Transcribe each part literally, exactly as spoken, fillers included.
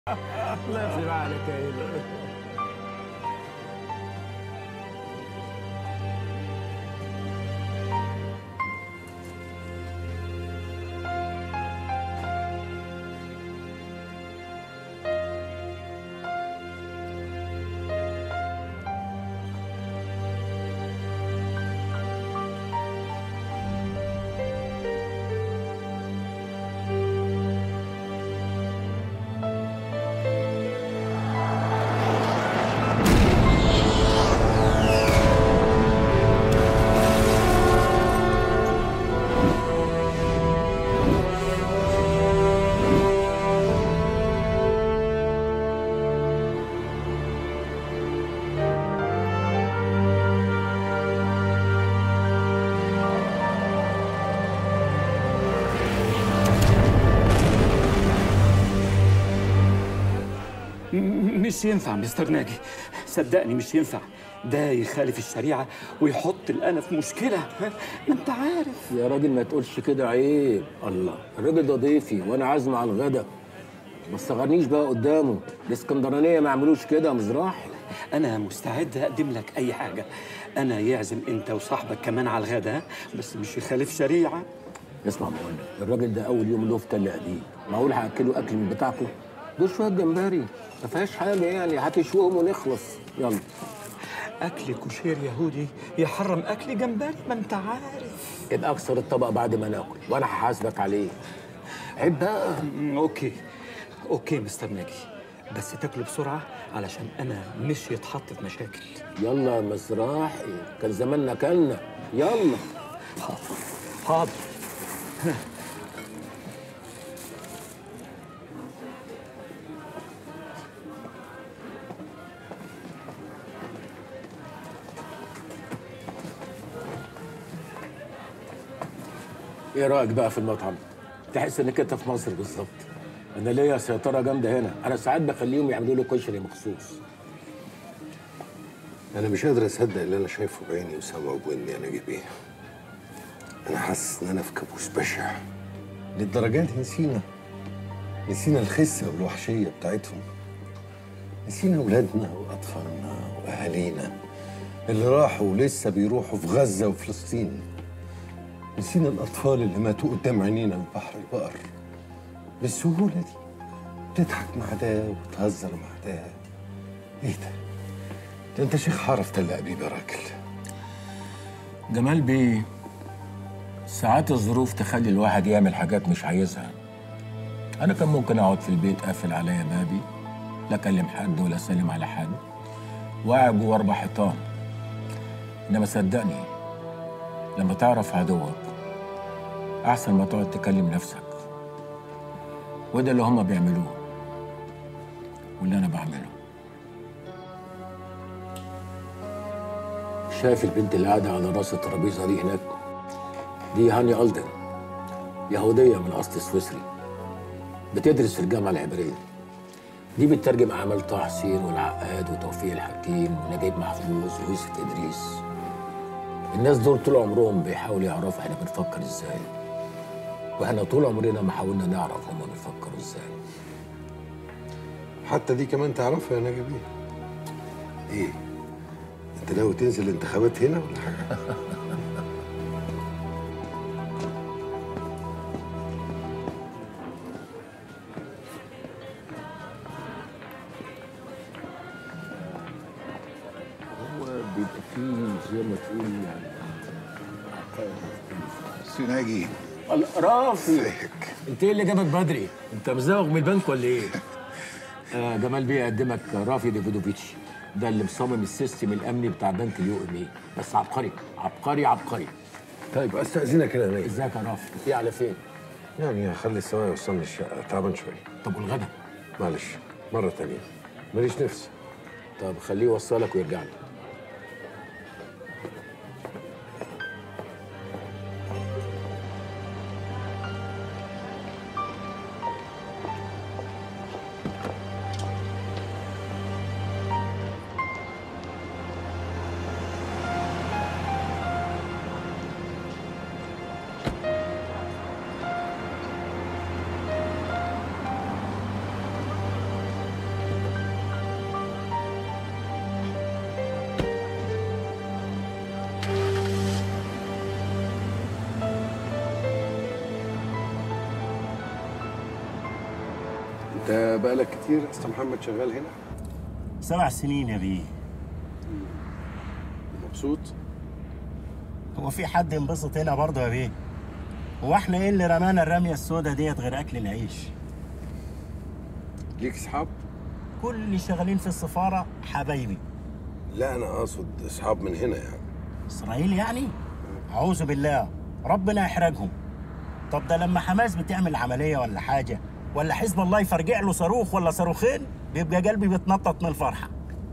الله يخلي عليك يا هيلو. مش ينفع مستر ناجي، صدقني مش ينفع. ده يخالف الشريعة ويحط الأنا في مشكلة. ها؟ ما أنت عارف. يا راجل ما تقولش كده، عيب. الله، الراجل ده ضيفي وأنا عازمه على الغدا. ما تصغرنيش بقى قدامه. الاسكندرانية ما عملوش كده يا مزراح. أنا مستعد أقدم لك أي حاجة. أنا يعزم أنت وصاحبك كمان على الغدا، بس مش يخالف شريعة. اسمع بقول لك، الراجل ده أول يوم له في تل قديم، معقول هأكله أكل من بتاعكم؟ دول شوية جمبري، ما فيهاش حاجة يعني، هتشوهم ونخلص. يلا. أكل كوشير يهودي يحرم أكل جمبري؟ ما أنت عارف. يبقى أكسر الطبق بعد ما ناكل وأنا هحاسبك عليه. عيب بقى. أوكي أوكي مستر ناجي، بس تاكلوا بسرعة علشان أنا مش يتحط في مشاكل. يلا يا مزراحي، كان زماننا كلنا. يلا. حاضر حاضر. ايه رايك بقى في المطعم؟ تحس انك انت في مصر بالظبط. انا ليا سيطره جامده هنا، انا ساعات بخليهم يعملوا لي كشري مخصوص. أنا مش قادر أصدق اللي أنا شايفه بعيني وسامعه بودني. أنا جيب إيه؟ أنا حاسس إن أنا في كابوس بشع. للدرجة دي نسينا نسينا الخسة والوحشية بتاعتهم. نسينا أولادنا وأطفالنا وأهالينا اللي راحوا ولسه بيروحوا في غزة وفلسطين. نسينا الأطفال اللي ماتوا قدام عينينا في بحر البقر بالسهولة دي. تضحك مع ده وتهزر مع ده. إيه ده؟ ده انت شيخ حرف تل ابيب يا راجل. جمال بيه، ساعات الظروف تخلي الواحد يعمل حاجات مش عايزها. انا كان ممكن اقعد في البيت قافل عليا بابي، لا اكلم حد ولا اسلم على حد، وقاعد جوه اربع حيطان. انما صدقني لما تعرف عدوك احسن ما تقعد تكلم نفسك. وده اللي هما بيعملوه واللي انا بعمله. شايف البنت اللي قاعده على راس الترابيزه دي هناك؟ دي هاني ألدن، يهوديه من اصل سويسري، بتدرس في الجامعه العبريه. دي بتترجم اعمال طه حسين والعقاد وتوفيق الحكيم ونجيب محفوظ ويوسف ادريس. الناس دول طول عمرهم بيحاولوا يعرفوا احنا بنفكر ازاي، واحنا طول عمرنا ما حاولنا نعرف هما بيفكروا ازاي. حتى دي كمان تعرفها يا نجيب؟ ايه؟ انت ناوي تنزل الانتخابات هنا ولا حاجه؟ هو بيبقى فيه زي ما تقول يعني سي ناجي. رافي، انت ايه اللي جابك بدري؟ انت مزوغ من البنك ولا ايه؟ آه جمال بيه يقدمك رافي ديفيدوفيتش، ده اللي مصمم السيستم الامني بتاع بنك اليو ام اي، بس عبقري عبقري عبقري. طيب استاذنك انا ناجي. ازيك يا رافي؟ ايه على فين؟ يعني هخلي السواق يوصلني الشقه، تعبان شويه. طب والغدا؟ معلش مره تانيه، ماليش نفس. طب خليه يوصلك ويرجع لي. انت بقالك كتير يا استاذ محمد شغال هنا؟ سبع سنين يا بيه. مبسوط؟ هو في حد ينبسط هنا برضه يا بيه؟ هو احنا ايه اللي رمانا الرميه السوداء ديت غير اكل العيش؟ ليك اصحاب؟ كل اللي شغالين في السفاره حبايبي. لا انا اقصد اصحاب من هنا يعني. اسرائيل يعني؟ اعوذ بالله، ربنا يحرجهم. طب ده لما حماس بتعمل عمليه ولا حاجه، ولا حزب الله يفرجع له صاروخ ولا صاروخين، بيبقى قلبي بيتنطط من الفرحه.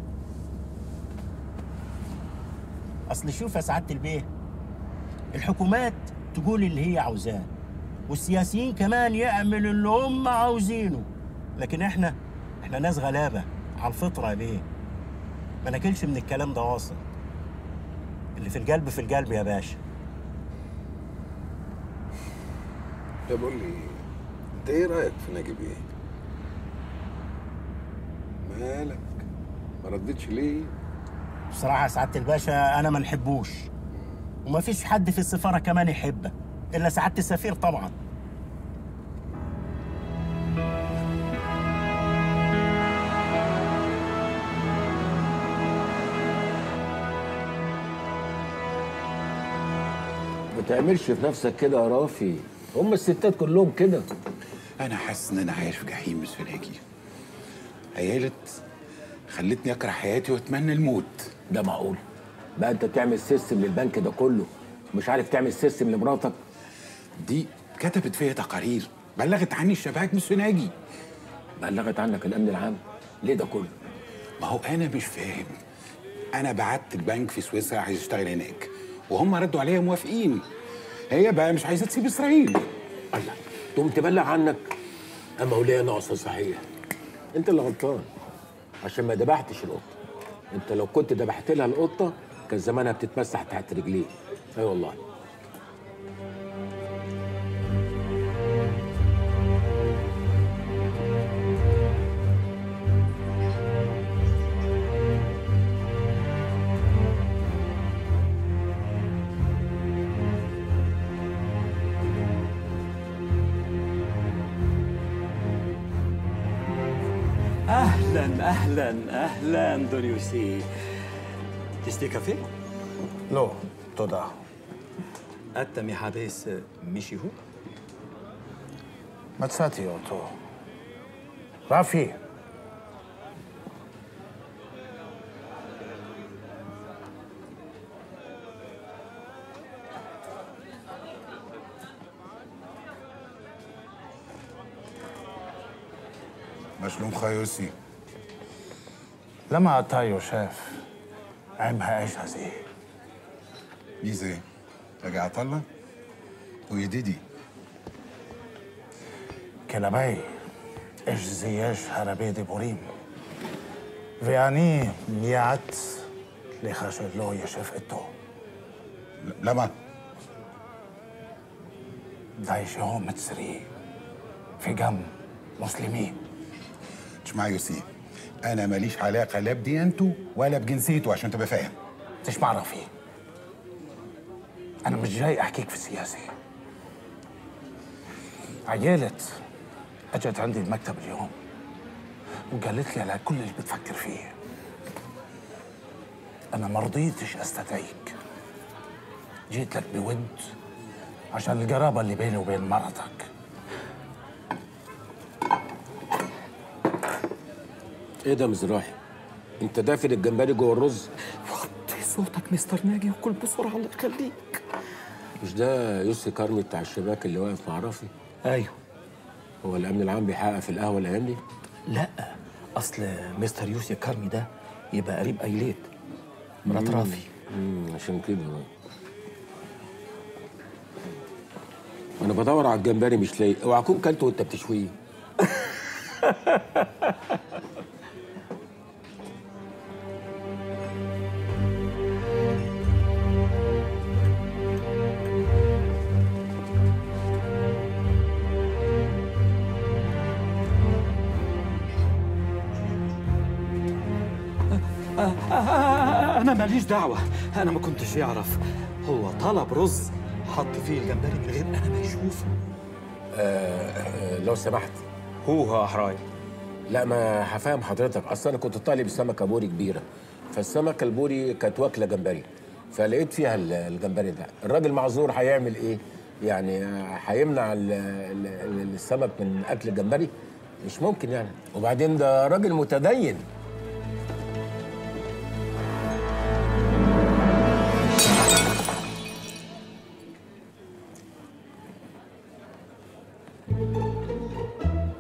اصل شوف يا سعاده البيه، الحكومات تقول اللي هي عاوزاه، والسياسيين كمان يعملوا اللي هم عاوزينه، لكن احنا احنا ناس غلابه على الفطره يا بيه، ما ناكلش من الكلام ده واصل. اللي في القلب في القلب يا باشا. طب قول لي انت ايه رايك في ناجي بيه؟ مالك؟ ما ردتش ليه؟ بصراحه يا سعاده الباشا انا ما نحبوش، وما فيش حد في السفاره كمان يحبه الا سعاده السفير طبعا. ما تعملش في نفسك كده يا رافي، هم الستات كلهم كده. انا حاسس ان انا عايش في جحيم مس فناجي. عيالة خلتني اكره حياتي واتمنى الموت. ده معقول؟ بقى انت تعمل سيستم للبنك ده كله مش عارف تعمل سيستم لمراتك؟ دي كتبت فيا تقارير، بلغت عني الشباك مس فناجي. بلغت عنك الامن العام؟ ليه ده كله؟ ما هو انا مش فاهم. انا بعت البنك في سويسرا عايز اشتغل هناك، وهم ردوا عليا موافقين. هي بقى مش عايزه تسيب اسرائيل. الله، تقوم تبلغ عنك؟ اما وليه ناقصه صحيح؟ انت اللي غلطان عشان ما ذبحتش القطه. انت لو كنت ذبحت لها القطه كان زمانها بتتمسح تحت رجليه. اي والله. اهلا اهلا اهلا دونيوسي. تشتي كافيه؟ לא, תודה. אתה מחפש מישהו? מצאתי אותו. רפי. מה שלומך יוסי? למה אתה יושב עם האש הזה? מי זה? רגע עטאללה? הוא ידידי. כלבי, אש זה יש הרבה דיבורים. ואני מיעט לך שלא יושב איתו. למה? די שהוא מצרי וגם مسلمين. تسمع يوسي، انا ماليش علاقه لا بديانته ولا بجنسيته عشان تبقى فاهم. تسمع رفيق، انا مش جاي احكيك في السياسه. عيالة اجت عندي المكتب اليوم وقالت لي على كل اللي بتفكر فيه. انا ما رضيتش استدعيك، جيت لك بود عشان القرابه اللي بيني وبين مرتك. ايه ده مزراحي؟ انت دافن الجمبري جوه الرز؟ وطي صوتك مستر ناجي وكل بسرعه الله يخليك. مش ده يوسي كارمي بتاع الشباك اللي واقف مع رافي؟ ايوه. هو الامن العام بيحقق في القهوه الايام دي؟ لا، اصل مستر يوسي كارمي ده يبقى قريب ايليت مرات رافي. امم عشان كده. انا بدور على الجمبري مش لاقي. اوعى تكون كلته وانت بتشويه. انا ماليش دعوه، انا ما كنتش يعرف. هو طلب رز حط فيه الجمبري من غير انا ما يشوفه. آه آه لو سمحت. هو ها أحراي لا ما هفهم حضرتك، اصل انا كنت طالب سمكه بوري كبيره، فالسمكه البوري كانت واكله جمبري، فلقيت فيها ال- الجمبري ده. الراجل معذور هيعمل ايه؟ يعني هيمنع ال- ال- السمك من اكل الجمبري؟ مش ممكن يعني. وبعدين ده راجل متدين.